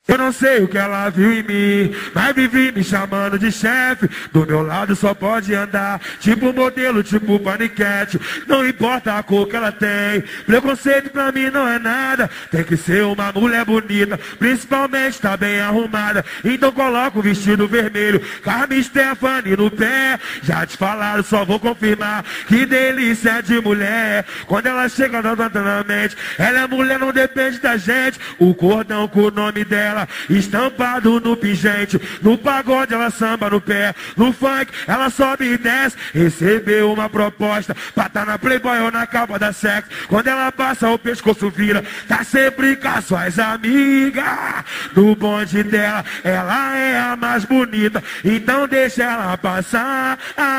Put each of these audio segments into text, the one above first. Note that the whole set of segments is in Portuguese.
Eu não sei o que ela viu em mim, mas vive me chamando de chefe. Do meu lado só pode andar tipo modelo, tipo paniquete. Não importa a cor que ela tem, preconceito pra mim não é nada. Tem que ser uma mulher bonita, principalmente tá bem arrumada. Então coloca o vestido vermelho, Carmen Stephanie no pé. Já te falaram, só vou confirmar, que delícia é de mulher. Quando ela chega na mente, ela é mulher, não depende da gente. O cordão com o nome dela estampado no pingente. No pagode ela samba no pé, no funk ela sobe e desce. Recebeu uma proposta pra tá na Playboy ou na capa da Sex. Quando ela passa o pescoço vira, tá sempre com as suas amigas. No bonde dela, ela é a mais bonita, então deixa ela passar.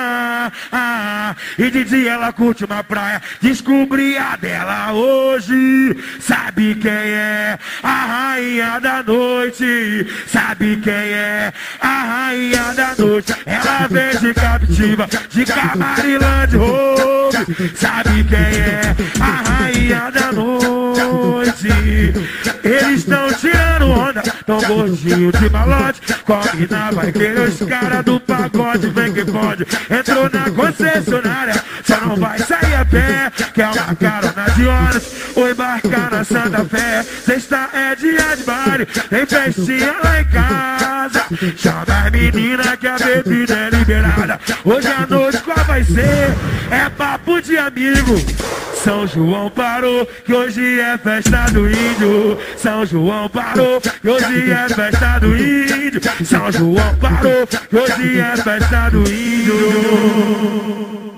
E de dia ela curte uma praia, descobri a dela hoje. Sabe quem é a rainha da noite? Sabe quem é a rainha da noite? Ela vem de captiva, de Camarilândia. Sabe quem é a rainha da noite? Eles estão tirando onda, tão gordinho de malote. Combina, vai querer os caras do pagode. Vem que pode, entrou na concessionária, só não vai sair a pé. Quer uma carona de ônibus ou embarcar na Santa Fé? Sexta é dia de baile, tem festinha lá em casa. Chama as meninas que a bebida é liberada. Hoje a noite qual vai ser? É papo de amigo. São João parou, que hoje é festa do índio. São João parou, que hoje é festa do índio. São João parou, que hoje é festa do índio.